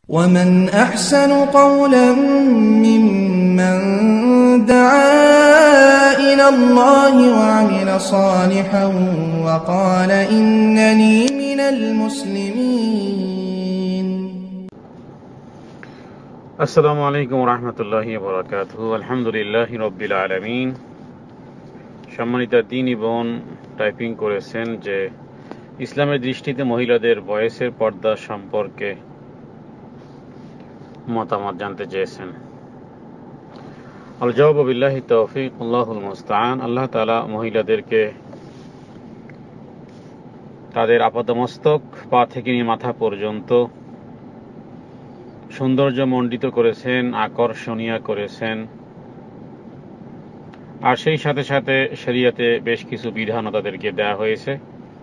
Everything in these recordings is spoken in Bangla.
ومن أحسن قولا ممن دعا إلى الله وعمل صالحا وقال إنني من المسلمين. আসসালামু আলাইকুম রহমতুল্লাহি বারাকাতুহু। আলহামদুলিল্লাহি রব্বিল আলামিন। সম্মানিত দ্বীনী বোন টাইপিং করেছেন যে ইসলামের দৃষ্টিতে মহিলাদের বয়সের পর্দা সম্পর্কে মতামত জানতে চেয়েছেন। আল জাওয়াবু বিল্লাহি তৌফিক, আল্লাহুল মুস্তাআন। আল্লাহ তাআলা মহিলাদেরকে তাদের আপাদমস্তক পা থেকে নিয়ে মাথা পর্যন্ত সৌন্দর্য মণ্ডিত করেছেন, আকর্ষণীয় করেছেন, আর সেই সাথে সাথে শরীয়তে বেশ কিছু বিধানও তাদেরকে দেয়া হয়েছে।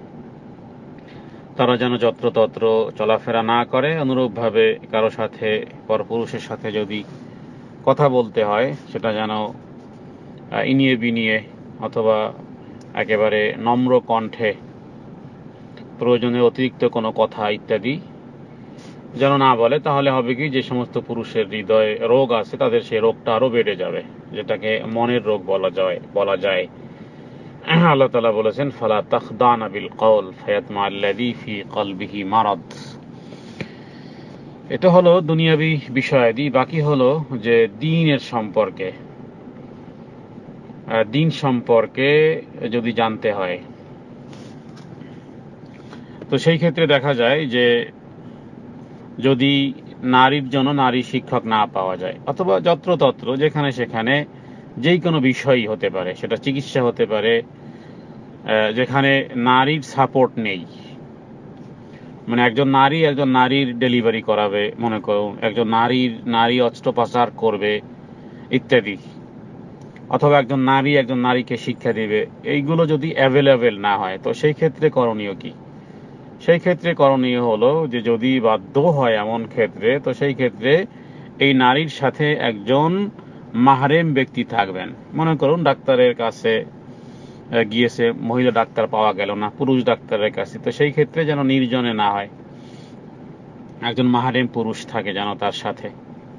তারা যেন যত্রতত্র চলাফেরা না করে, অনুরূপভাবে কারো সাথে পরপুরুষের সাথে যদি কথা বলতে হয় সেটা যেন ইনিয়ে বিনিয়ে অথবা একেবারে নম্র কণ্ঠে, প্রয়োজনে অতিরিক্ত কোনো কথা ইত্যাদি যেন না বলে। তাহলে হবে কি, যে সমস্ত পুরুষের হৃদয়ে রোগ আছে তাদের সেই রোগটা আরো বেড়ে যাবে, যেটাকে মনের রোগ বলা যায়। আল্লাহ তাআলা বলেছেন, ফালা তাখদানা বিল কওল ফায়াতমা আল্লাযী ফি কলবিহি মারাদ। এটা হলো দুনিয়াবি বিষয়াদি। বাকি হলো যে দিন সম্পর্কে যদি জানতে হয়, তো সেই ক্ষেত্রে দেখা যায় যে যদি নারীর জন্য নারী শিক্ষক না পাওয়া যায়, অথবা যত্রতত্র যেখানে সেখানে যেই কোনো বিষয়ই হতে পারে, সেটা চিকিৎসা হতে পারে, যেখানে নারীর সাপোর্ট নেই, মানে একজন নারীর ডেলিভারি করাবে, মনে করুন একজন নারী অস্ত্রোপচার করবে ইত্যাদি, অথবা একজন নারীকে শিক্ষা দেবে, এইগুলো যদি অ্যাভেলেবেল না হয়, তো সেই ক্ষেত্রে করণীয় কি? সেই ক্ষেত্রে করণীয় হলো যে যদি বাধ্য হয় এমন ক্ষেত্রে, তো সেই ক্ষেত্রে এই নারীর সাথে একজন মাহরেম ব্যক্তি থাকবেন। মনে করুন ডাক্তারের কাছে গিয়েছে, মহিলা ডাক্তার পাওয়া গেল না, পুরুষ ডাক্তারের কাছে, তো সেই ক্ষেত্রে যেন নির্জনে না হয়, একজন মাহরেম পুরুষ থাকে যেন তার সাথে।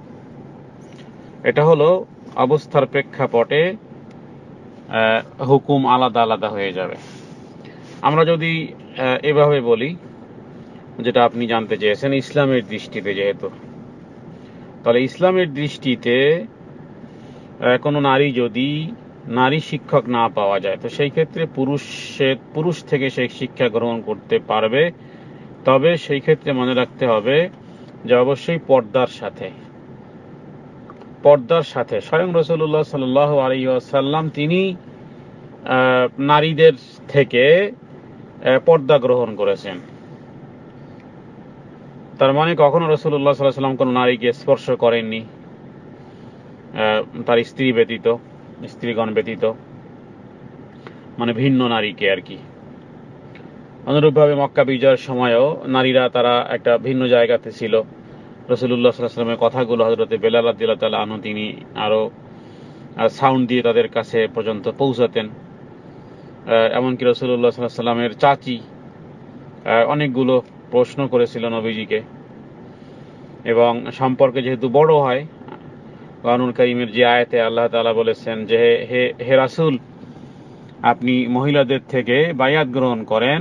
এটা হলো অবস্থার প্রেক্ষাপটে হুকুম আলাদা আলাদা হয়ে যাবে। আমরা যদি এভাবে বলি, যেটা আপনি জানতে চেয়েছেন ইসলামের দৃষ্টিতে, যেহেতু তাহলে ইসলামের দৃষ্টিতে কোনো যদি নারী শিক্ষক না পাওয়া যায়, তো সেই ক্ষেত্রে পুরুষ থেকে সেই শিক্ষা গ্রহণ করতে পারবে। তবে সেই ক্ষেত্রে মনে রাখতে হবে যে অবশ্যই পর্দার সাথে স্বয়ং রাসূলুল্লাহ সাল্লাল্লাহু আলাইহি ওয়াসাল্লাম তিনি নারীদের থেকে পর্দা গ্রহণ করেছেন। তার মানে কখনো রাসূলুল্লাহ সাল্লাল্লাহু আলাইহি ওয়াসাল্লাম কোনো নারীকে স্পর্শ করেননি, তার স্ত্রীগণ ব্যতীত, মানে ভিন্ন নারীকে আর কি। অনুরূপভাবে মক্কা বিজয়ের সময়ও নারীরা তারা একটা ভিন্ন জায়গাতে ছিল। রাসূলুল্লাহ সাল্লাল্লাহু আলাইহি ওয়াসাল্লামের কথাগুলো হযরতে বেলাল রাদিয়াল্লাহু তাআলা আনহু তিনি আরো সাউন্ড দিয়ে তাদের কাছে পর্যন্ত পৌঁছাতেন। এমনকি রাসূলুল্লাহ সাল্লাল্লাহু আলাইহি ওয়াসাল্লামের চাচি অনেকগুলো প্রশ্ন করেছিল নবীজিকে, এবং সম্পর্কে যেহেতু বড় হয়, কোরআনুল কারীমের যে আয়াতে আল্লাহ তাআলা বলেছেন যে হে রাসূল, আপনি মহিলাদের থেকে বায়াত গ্রহণ করেন,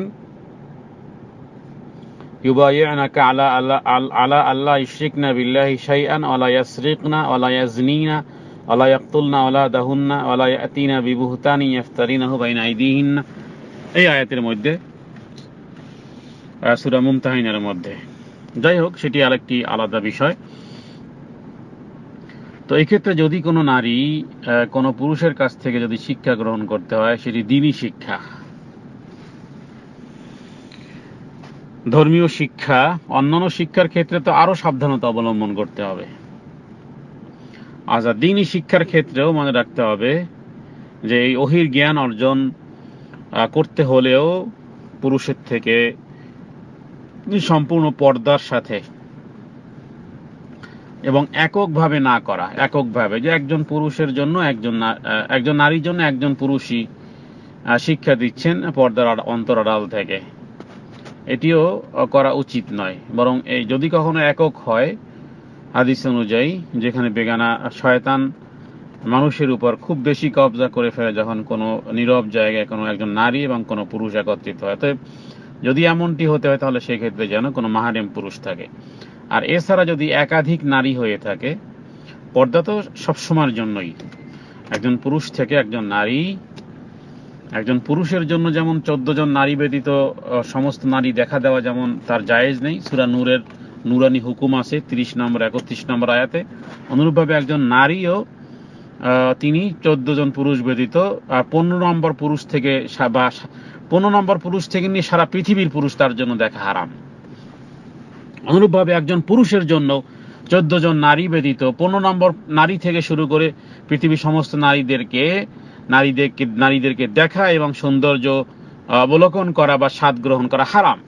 ইউবাইয়ুনাকা আলা আল্লাহ ইউশরিকনা বিল্লাহি শাইআন ওয়া লা ইয়াসরিকনা ওয়া লা ইয়াজনিনা ওয়া লা ইয়াকতুলনা আওলাদাহুন্না ওয়া লা ইয়াতিনা বিবুহতানি ইফতারিনাহু বাইনা আইদিহিন্না, এই আয়াতের মধ্যে, সূরা মুমতাহিনার মধ্যে। যাই হোক, সেটি আরেকটি আলাদা বিষয়। তো এই ক্ষেত্রে যদি কোনো নারী কোনো পুরুষের কাছ থেকে যদি শিক্ষা গ্রহণ করতে হয়, সেটি দ্বীনি শিক্ষা, ধর্মীয় শিক্ষা। অন্যান্য শিক্ষার ক্ষেত্রে তো আরো সাবধানতা অবলম্বন করতে হবে। দ্বীনি শিক্ষার ক্ষেত্রেও মনে রাখতে হবে যে এই ওহীর জ্ঞান অর্জন করতে হলেও পুরুষের থেকে সম্পূর্ণ পর্দার সাথে এবং এককভাবে না করা, যে একজন পুরুষের জন্য একজন নারীর জন্য একজন পুরুষই শিক্ষা দিচ্ছেন পর্দার অন্তরাল থেকে, এটিও করা উচিত নয়। বরং এই যদি কখনো একক হয়, হাদিস অনুযায়ী, যেখানে বেগানা শয়তান মানুষের উপর খুব বেশি কবজা করে ফেলে যখন কোনো নীরব জায়গায় কোনো একজন নারী এবং কোনো পুরুষ একত্রিত হয়। অতএব যদি এমনটি হতে হয় তাহলে সেক্ষেত্রে যেন কোনো মাহরেম পুরুষ থাকে। আর এছাড়া যদি একাধিক নারী হয়ে থাকে, পর্দা তো সবসময়ের জন্যই, একজন পুরুষ থেকে একজন পুরুষের জন্য যেমন 14 জন নারী ব্যতীত সমস্ত নারী দেখা দেওয়া যেমন তার জায়েজ নেই, সূরা নূরের নুরানি হুকুম আছে 30 নম্বর 31 নম্বর আয়াতে, অনুরূপভাবে একজন নারীও তিনি 14 জন পুরুষ ব্যতীত 15 নম্বর পুরুষ থেকে বা 15 নম্বর পুরুষ থেকে নিয়ে সারা পৃথিবীর পুরুষ তার জন্য দেখা হারাম। অনুরূপভাবে একজন পুরুষের জন্য 14 জন নারী ব্যতীত 15 নম্বর নারী থেকে শুরু করে পৃথিবীর সমস্ত নারীদেরকে দেখা এবং সৌন্দর্য অবলোকন করা বা স্বাদ গ্রহণ করা হারাম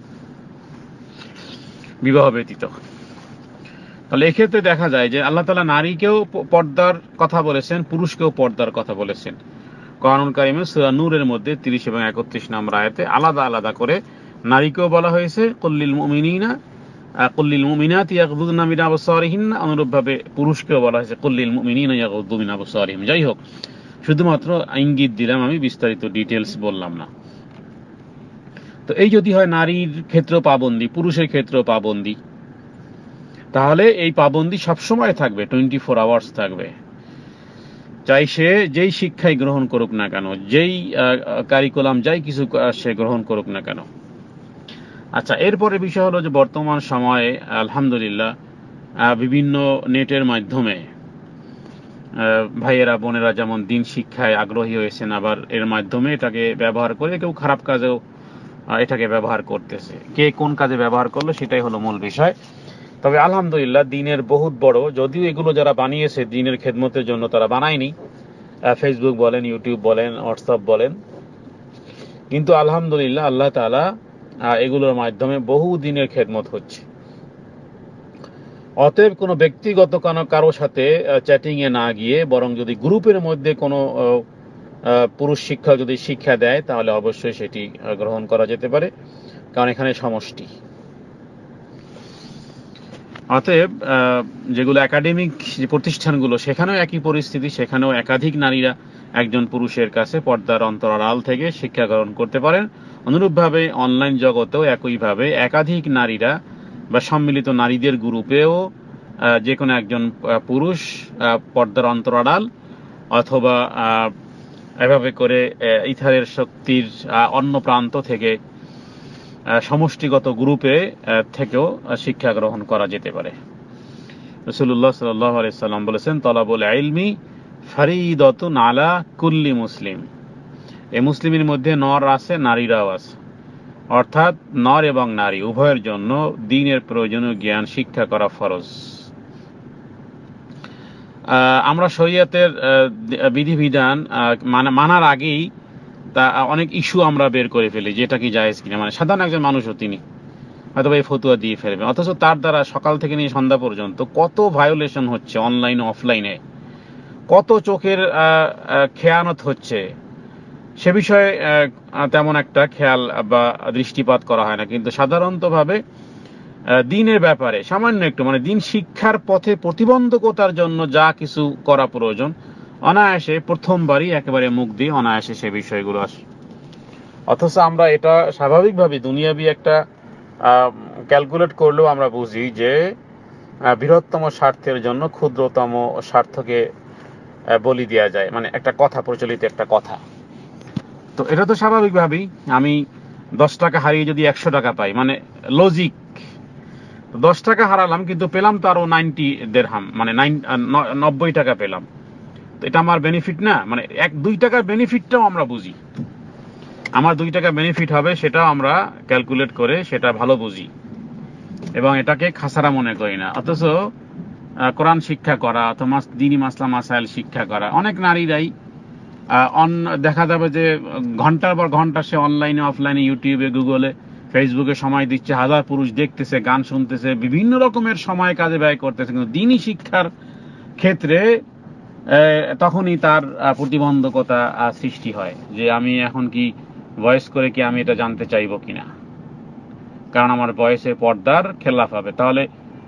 বিবাহ ব্যতীত। তাহলে এক্ষেত্রে দেখা যায় যে আল্লাহ তাআলা নারীকেও পর্দার কথা বলেছেন, পুরুষকেও পর্দার কথা বলেছেন। কোরআনুল কারীমে সূরা নূরের মধ্যে 30 এবং 31 নম্বর আয়াতে আলাদা আলাদা করে নারীকেও বলা হয়েছে কুল্লিল মুমিনাতি ইয়াগযুদনা মিন আবসারিহিন্না, অনুরূপভাবে পুরুষকেও বলা হয়েছে কুল্লিল মুমিনিনা ইয়াগযুদু মিন আবসারিহিম। যাই হোক, শুধুমাত্র ইঙ্গিত দিলাম, আমি বিস্তারিত ডিটেলস বললাম না। তো এই যদি হয় নারীর ক্ষেত্রেও পাবন্দি, পুরুষের ক্ষেত্রেও পাবন্দি, তাহলে এই পাবন্দি সবসময় থাকবে, 24 আওয়ার্স থাকবে, চাই সে যেই শিক্ষাই গ্রহণ করুক না কেন, যেই কারিকুলাম যাই কিছু সে গ্রহণ করুক না কেন। আচ্ছা, এরপরে বিষয় হলো যে বর্তমান সময়ে আলহামদুলিল্লাহ বিভিন্ন নেটের মাধ্যমে ভাইয়েরা বোনেরা যেমন দিন শিক্ষায় আগ্রহী হয়েছেন, আবার এর মাধ্যমে এটাকে ব্যবহার করে কেউ খারাপ কাজেও এটাকে ব্যবহার করতেছে। কে কোন কাজে ব্যবহার করলো সেটাই হলো মূল বিষয়। তবে আলহামদুলিল্লাহ দিনের বহুত বড়, যদিও এগুলো যারা বানিয়েছে দিনের খেদমতের জন্য তারা বানায়নি, ফেসবুক বলেন, ইউটিউব বলেন, হোয়াটসঅ্যাপ বলেন, কিন্তু আলহামদুলিল্লাহ আল্লাহ তাআলা এগুলোর মাধ্যমে বহু দিনের খেদমত হচ্ছে। অতএব কোনো ব্যক্তিগত কারো সাথে চ্যাটিংয়ে না গিয়ে বরং যদি গ্রুপের মধ্যে কোনো পুরুষ শিক্ষক যদি শিক্ষা দেয় তাহলে অবশ্যই সেটি গ্রহণ করা যেতে পারে, কারণ এখানে সমষ্টি। অতএব যেগুলো একাডেমিক যে প্রতিষ্ঠানগুলো সেখানেও একই পরিস্থিতি, সেখানেও একাধিক নারীরা একজন পুরুষের কাছে পর্দার অন্তরাল থেকে শিক্ষা গ্রহণ করতে পারেন। অনুরূপভাবে অনলাইন জগতেও একইভাবে একাধিক নারীরা বা সম্মিলিত নারীদের গ্রুপেও যে কোনো একজন পুরুষ পর্দার অন্তরাল অথবা এভাবে করে ইথারের শক্তির অন্য প্রান্ত থেকে সমষ্টিগত গ্রুপে থেকেও শিক্ষা গ্রহণ করা যেতে পারে। রাসূলুল্লাহ সাল্লাল্লাহু আলাইহি সাল্লাম বলেছেন, তলাবুল ইলমি ফারিদাতুন আলা কুল্লি মুসলিম। এই মুসলিমের মধ্যে নর আছে, নারীরাও আছে, অর্থাৎ নর এবং নারী উভয়ের জন্য দ্বীনের প্রয়োজনীয় জ্ঞান শিক্ষা করা ফরজ। আমরা শরীয়তের বিধিবিধান মানার আগেই তা অনেক ইস্যু আমরা বের করে ফেলি, যেটা কি জায়েজ কিনা, মানে সাধারণ একজন মানুষও তিনি হয়তো এই ফতুয়া দিয়ে ফেলবে, অথচ তার দ্বারা সকাল থেকে নিয়ে সন্ধ্যা পর্যন্ত কত ভায়োলেশন হচ্ছে অনলাইনে অফলাইনে, কত চোখের খেয়ানত হচ্ছে, সে বিষয়ে তেমন একটা খেয়াল বা দৃষ্টিপাত করা হয় না। কিন্তু সাধারণতভাবে দ্বীনের ব্যাপারে সামান্য একটু, মানে দ্বীন শিক্ষার পথে প্রতিবন্ধকতার জন্য যা কিছু করা প্রয়োজন, অনায়াসে প্রথমবারই একেবারে মুখ দিয়ে অনায়াসে সে বিষয়গুলো আসে। অথচ আমরা এটা স্বাভাবিকভাবে দুনিয়াবি একটা ক্যালকুলেট করলেও আমরা বুঝি যে বৃহত্তম স্বার্থের জন্য ক্ষুদ্রতম স্বার্থকে বলি দেওয়া যায়, মানে একটা কথা, প্রচলিত একটা কথা। তো এটা তো স্বাভাবিকভাবেই আমি 10 টাকা হারিয়ে যদি 100 টাকা পাই, মানে লজিক, 10 টাকা হারালাম কিন্তু পেলাম তো আরো 90 দিরহাম, মানে 90 টাকা পেলাম, তো এটা আমার বেনিফিট না? মানে 1-2 টাকার বেনিফিটটাও আমরা বুঝি, আমার 2 টাকা বেনিফিট হবে সেটাও আমরা ক্যালকুলেট করে সেটা ভালো বুঝি এবং এটাকে খাসারা মনে করি না। অথচ কোরআন শিক্ষা করা অথবা দ্বীনি মাসলা মাসাইল শিক্ষা করা, অনেক নারীরাই দেখা যাবে যে ঘন্টার পর ঘন্টা সে অনলাইনে অফলাইনে ইউটিউবে গুগলে ফেসবুকে সময় দিচ্ছে, হাজার পুরুষ দেখতেছে, গান শুনতেছে, বিভিন্ন রকমের সময় কাজে ব্যয় করতেছে, কিন্তু দ্বীনি শিক্ষার ক্ষেত্রে তখনই তার প্রতিবন্ধকতা সৃষ্টি হয় যে আমি এখন কি বয়স করে কি আমি এটা জানতে চাইবো কিনা, কারণ আমার বয়সে পর্দার খেলাফ হবে। তাহলে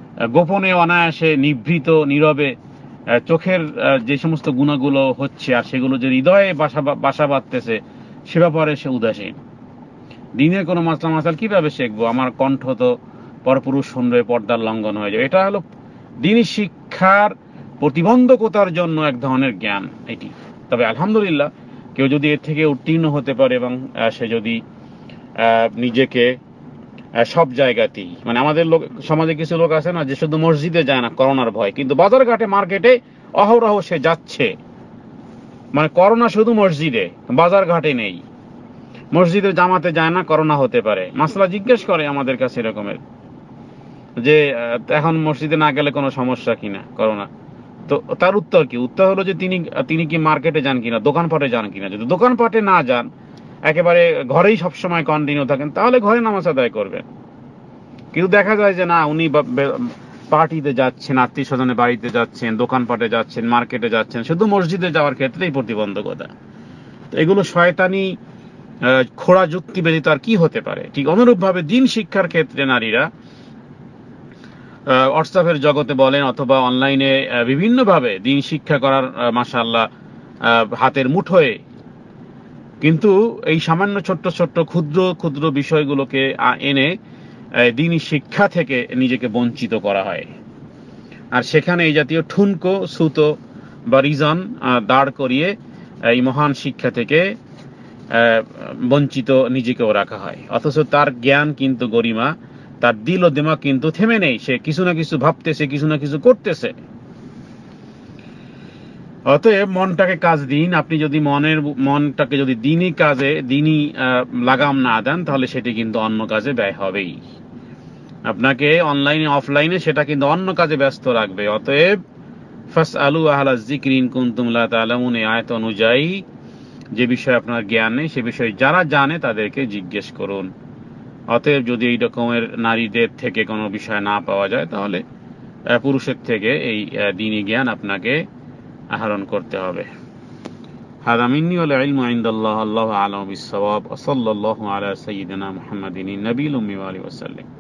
গোপনে অনায়াসে নিভৃত নীরবে চোখের যে সমস্ত গুণাগুলো হচ্ছে আর সেগুলো যে হৃদয়ে বাসা বাঁধতেছে সে ব্যাপারে সে উদাসীন। দিনের কোনো মাসলা মাসাল কিভাবে শিখবো, আমার কণ্ঠ তো পরপুরুষ শুনবে, পর্দার লঙ্ঘন হয়ে যাবে। এটা হলো দিনী শিক্ষার প্রতিবন্ধকতার জন্য এক ধরনের জ্ঞান এটি। তবে আলহামদুলিল্লাহ কেউ যদি এর থেকে উত্তীর্ণ হতে পারে এবং সে যদি নিজেকে সব জায়গাতেই, মানে আমাদের সমাজে কিছু লোক আছে না যে শুধু মসজিদে যায় না করোনার ভয়, কিন্তু বাজার ঘাটে মার্কেটে অহরহ সে যাচ্ছে। মানে করোনা শুধু মসজিদে, বাজার ঘাটে নেই। মসজিদে জামাতে যায় না, করোনা হতে পারে। মাসলা জিজ্ঞেস করে আমাদের কাছে এরকমের যে এখন মসজিদে না গেলে কোনো সমস্যা কিনা করোনা। তো তার উত্তর কি? উত্তর হলো যে তিনি কি মার্কেটে যান কিনা, দোকানপাটে যান কিনা। যদি দোকানপাটে না যান, একেবারে ঘরেই সবসময় কন্টিনিউ থাকেন, তাহলে ঘরে নামাজ আদায় করবেন। কিন্তু দেখা যায় যে না, উনি পার্টিতে যাচ্ছেন, আত্মীয় স্বজনের বাড়িতে যাচ্ছেন, দোকানপাটে যাচ্ছেন, মার্কেটে যাচ্ছেন, শুধু মসজিদে যাওয়ার ক্ষেত্রেই প্রতিবন্ধকতা। তো এগুলো শয়তানি খোড়া যুক্তি ব্যতীত আর কি হতে পারে? ঠিক অনুরূপভাবে দিন শিক্ষার ক্ষেত্রে নারীরা হোয়াটসঅ্যাপের জগতে বলেন অথবা অনলাইনে বিভিন্নভাবে দিন শিক্ষা করার মাশাআল্লাহ হাতের মুঠোয়, কিন্তু এই সামান্য ছোট্ট ছোট্ট ক্ষুদ্র ক্ষুদ্র বিষয়গুলোকে এনে দিনই শিক্ষা থেকে নিজেকে বঞ্চিত করা হয়। আর সেখানে এই জাতীয় ঠুনকো, সুতো বা রিজন দাঁড় করিয়ে এই মহান শিক্ষা থেকে বঞ্চিত নিজেকেও রাখা হয়। অথচ তার জ্ঞান কিন্তু গরিমা, তার দিল ও দিমাগ কিন্তু থেমে নেই, সে কিছু না কিছু ভাবতেছে, কিছু না কিছু করতেছে। অতএব মনটাকে কাজ দিন। আপনি যদি মনটাকে যদি দিনই কাজে, দিনই লাগাম না দেন, তাহলে সেটি কিন্তু অন্য কাজে ব্যয় হবেই। আপনাকে অনলাইনে অফলাইনে সেটা কিন্তু অন্য কাজে ব্যস্ত রাখবে। অতএব ফাসআলু আহলা যিকরি ইন কুনতুম লা তা'লামুন, এই আয়াত অনুযায়ী যে বিষয়ে আপনার জ্ঞান নেই সে বিষয়ে যারা জানে তাদেরকে জিজ্ঞেস করুন। অতএব যদি এই রকমের নারীদের থেকে কোনো বিষয় না পাওয়া যায়, তাহলে পুরুষের থেকে এই দ্বীনি জ্ঞান আপনাকে আহরণ করতে হবে। হাযা মিন্নি ওয়াল ইলমু ইনদাল্লাহ, আল্লাহু আ'লামু বিস-সাওয়াব। ওয়া সাল্লাল্লাহু আলা সাইয়্যিদিনা মুহাম্মাদিন নবিয়্যিল উম্মি ওয়া আলিহি ওয়া সাল্লাম।